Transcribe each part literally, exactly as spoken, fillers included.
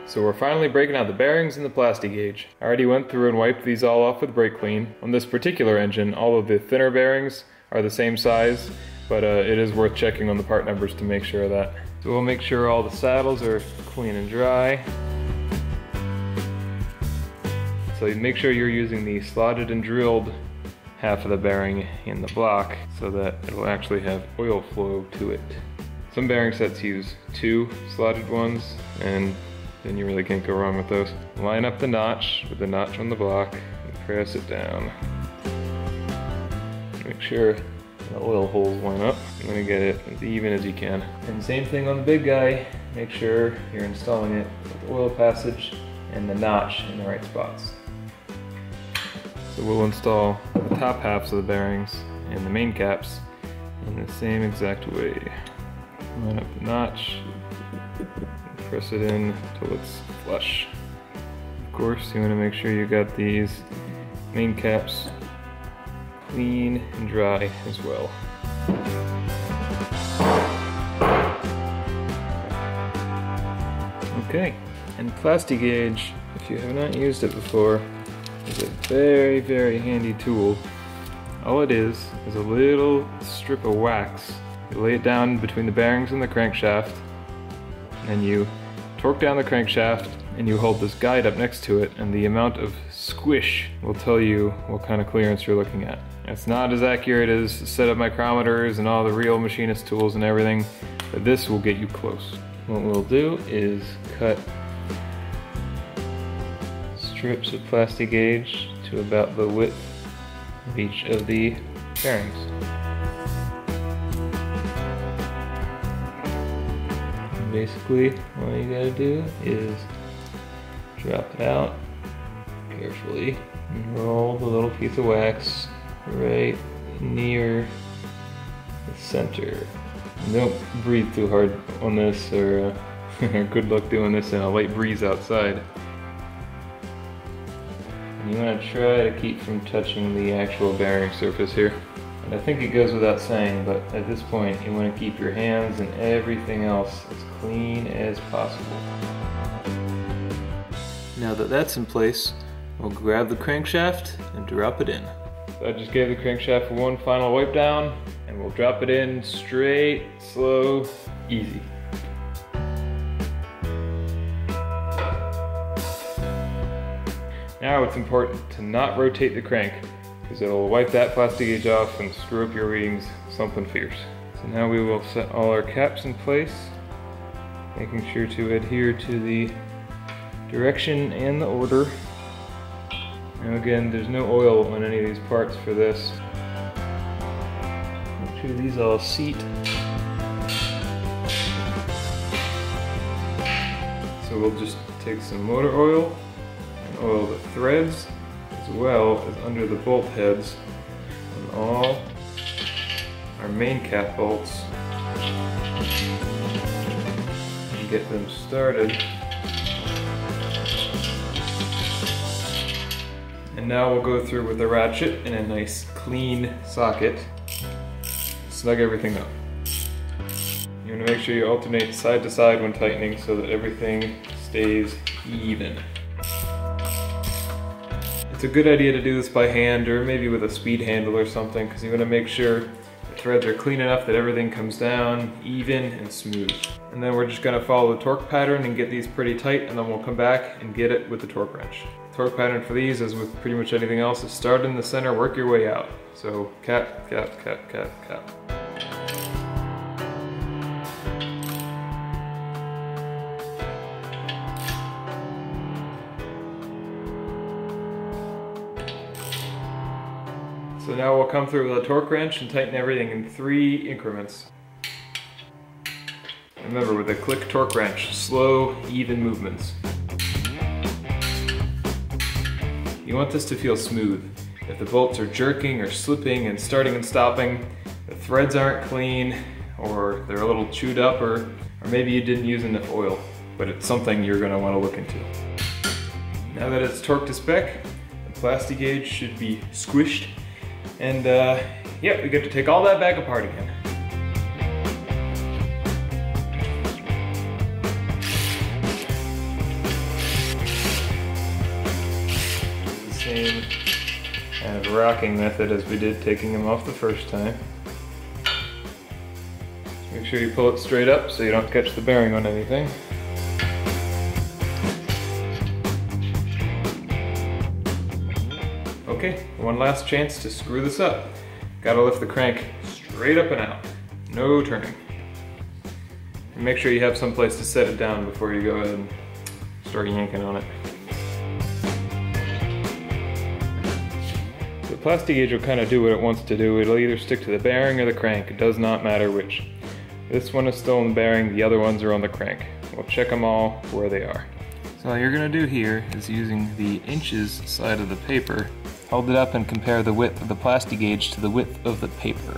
So we're finally breaking out the bearings and the Plastigage. I already went through and wiped these all off with brake clean. On this particular engine, all of the thinner bearings are the same size, but uh, it is worth checking on the part numbers to make sure of that. So we'll make sure all the saddles are clean and dry. So you make sure you're using the slotted and drilled half of the bearing in the block so that it will actually have oil flow to it. Some bearing sets use two slotted ones, and then you really can't go wrong with those. Line up the notch with the notch on the block and press it down. Make sure the oil holes line up. I'm gonna get it as even as you can. And same thing on the big guy. Make sure you're installing it with oil passage and the notch in the right spots. So we'll install the top halves of the bearings and the main caps in the same exact way. Line up the notch, press it in until it's flush. Of course, you want to make sure you got these main caps clean and dry as well. Okay, and Plastigage, if you have not used it before, is a very, very handy tool. All it is is a little strip of wax. You lay it down between the bearings and the crankshaft, and you torque down the crankshaft, and you hold this guide up next to it, and the amount of squish will tell you what kind of clearance you're looking at. It's not as accurate as setup micrometers and all the real machinist tools and everything, but this will get you close. What we'll do is cut strips of Plastigage to about the width of each of the bearings. And basically, all you gotta do is drop it out carefully and roll the little piece of wax right near the center. And don't breathe too hard on this, or uh, good luck doing this in a light breeze outside. And you want to try to keep from touching the actual bearing surface here. And I think it goes without saying, but at this point you want to keep your hands and everything else as clean as possible. Now that that's in place, we'll grab the crankshaft and drop it in. So I just gave the crankshaft one final wipe down, and we'll drop it in straight, slow, easy. Now it's important to not rotate the crank, because it'll wipe that Plastigage off and screw up your readings something fierce. So now we will set all our caps in place, making sure to adhere to the direction and the order. Now again, there's no oil on any of these parts for this. Make sure these all seat. So we'll just take some motor oil and oil the threads as well as under the bolt heads on all our main cap bolts and get them started. And now we'll go through with the ratchet in a nice clean socket, snug everything up. You want to make sure you alternate side to side when tightening so that everything stays even. It's a good idea to do this by hand or maybe with a speed handle or something, because you want to make sure the threads are clean enough that everything comes down even and smooth. And then we're just going to follow the torque pattern and get these pretty tight, and then we'll come back and get it with the torque wrench. Torque pattern for these, as with pretty much anything else, is start in the center, work your way out. So cap, cap, cap, cap, cap. So now we'll come through with a torque wrench and tighten everything in three increments. Remember, with a click torque wrench, slow, even movements. You want this to feel smooth. If the bolts are jerking or slipping and starting and stopping, the threads aren't clean, or they're a little chewed up, or, or maybe you didn't use enough oil, but it's something you're going to want to look into. Now that it's torqued to spec, the Plastigage should be squished, and uh, yeah, we get to take all that back apart again. same kind of rocking method as we did taking them off the first time. Make sure you pull it straight up so you don't catch the bearing on anything. Okay, one last chance to screw this up. Gotta lift the crank straight up and out. No turning. And make sure you have some place to set it down before you go ahead and start yanking on it. The Plastigage will kind of do what it wants to do. It'll either stick to the bearing or the crank. It does not matter which. This one is still on the bearing, the other ones are on the crank. We'll check them all where they are. So all you're gonna do here is using the inches side of the paper, hold it up and compare the width of the Plastigage to the width of the paper.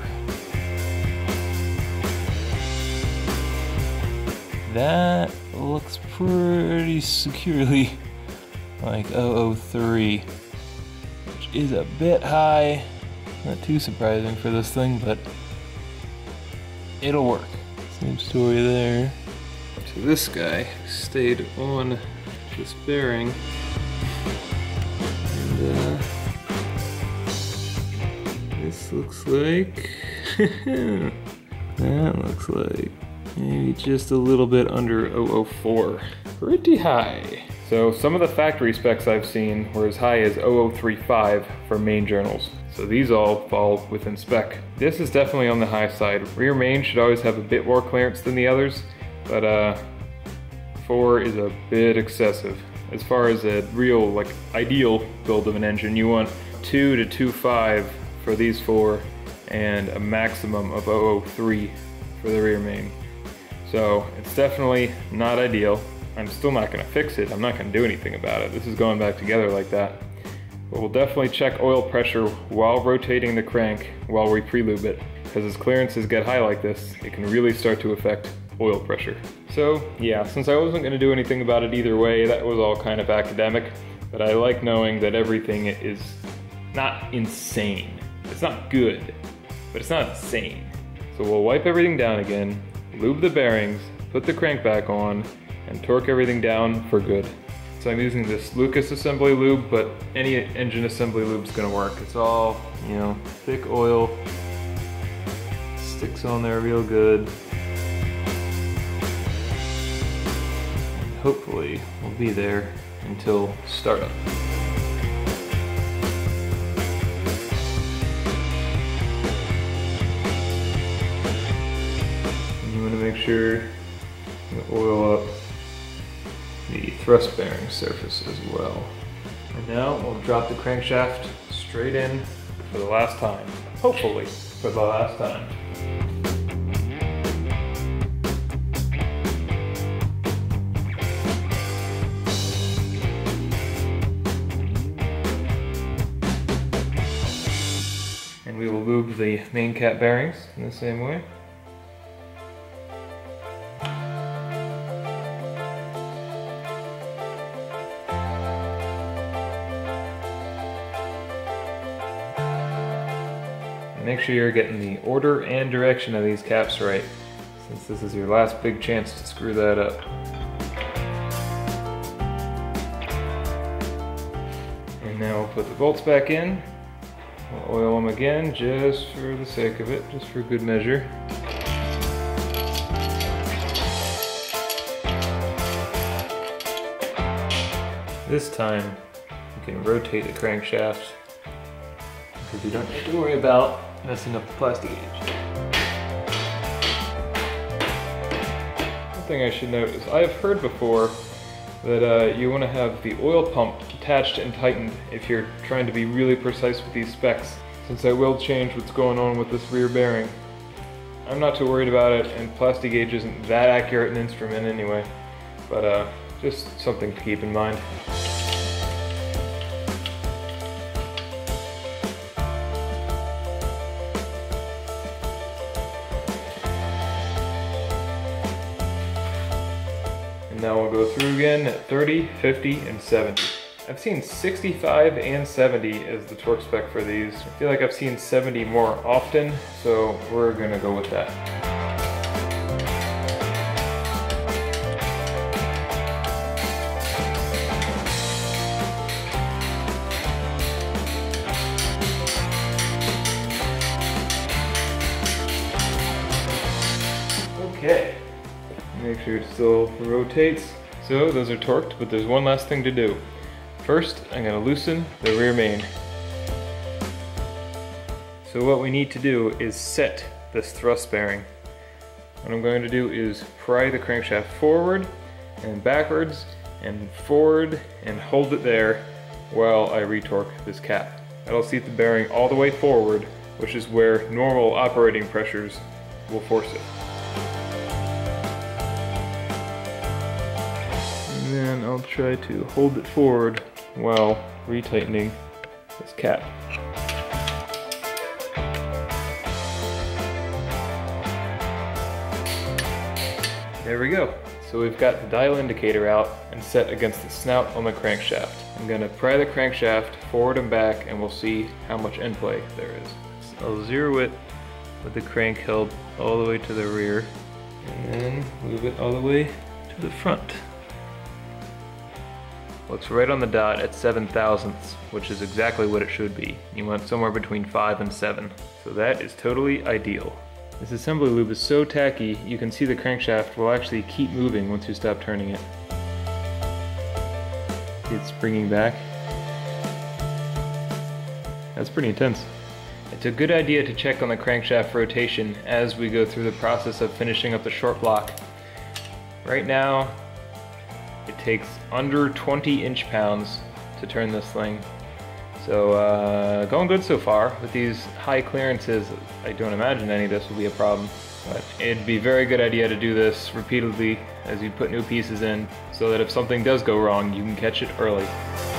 That looks pretty securely like zero zero three, which is a bit high. Not too surprising for this thing, but it'll work. Same story there. So this guy stayed on this bearing, and uh, this looks like that looks like maybe just a little bit under zero zero four. Pretty high. So some of the factory specs I've seen were as high as zero zero three five for main journals. So these all fall within spec. This is definitely on the high side. Rear main should always have a bit more clearance than the others, but uh, four is a bit excessive. As far as a real, like, ideal build of an engine, you want two to two five for these four, and a maximum of zero zero three for the rear main. So it's definitely not ideal. I'm still not gonna fix it. I'm not gonna do anything about it. This is going back together like that. But we'll definitely check oil pressure while rotating the crank while we pre-lube it, because as clearances get high like this, it can really start to affect oil pressure. So yeah, since I wasn't gonna do anything about it either way, that was all kind of academic, but I like knowing that everything is not insane. It's not good, but it's not insane. So we'll wipe everything down again, lube the bearings, put the crank back on, and torque everything down for good. So I'm using this Lucas assembly lube, but any engine assembly lube is gonna work. It's all, you know, thick oil, sticks on there real good. And hopefully we'll be there until startup. And you wanna make sure you oil up the thrust bearing surface as well. And now we'll drop the crankshaft straight in for the last time. Hopefully for the last time. And we will lube the main cap bearings in the same way. Make sure you're getting the order and direction of these caps right, since this is your last big chance to screw that up. And now we'll put the bolts back in. We'll oil them again just for the sake of it, just for good measure. This time you can rotate the crankshaft because you don't have to worry about messing up the Plastigage. One thing I should note is I've heard before that uh, you want to have the oil pump attached and tightened if you're trying to be really precise with these specs, since I will change what's going on with this rear bearing. I'm not too worried about it, and Plastigage isn't that accurate an instrument anyway, but uh, just something to keep in mind. And now we'll go through again at thirty, fifty, and seventy. I've seen sixty-five and seventy as the torque spec for these. I feel like I've seen seventy more often, so we're gonna go with that. sure it still rotates. So those are torqued, but there's one last thing to do. First, I'm going to loosen the rear main. So what we need to do is set this thrust bearing. What I'm going to do is pry the crankshaft forward and backwards and forward and hold it there while I retorque this cap. That'll seat the bearing all the way forward, which is where normal operating pressures will force it. And then I'll try to hold it forward while retightening this cap. There we go. So we've got the dial indicator out and set against the snout on the crankshaft. I'm going to pry the crankshaft forward and back and we'll see how much end play there is. So I'll zero it with the crank held all the way to the rear and then move it all the way to the front. Looks right on the dot at seven thousandths, which is exactly what it should be. You want somewhere between five and seven. So that is totally ideal. This assembly lube is so tacky, you can see the crankshaft will actually keep moving once you stop turning it. It's springing back. That's pretty intense. It's a good idea to check on the crankshaft rotation as we go through the process of finishing up the short block. Right now, it takes under twenty inch-pounds to turn this thing. So uh, going good so far. With these high clearances, I don't imagine any of this will be a problem. But it'd be a very good idea to do this repeatedly as you put new pieces in, so that if something does go wrong, you can catch it early.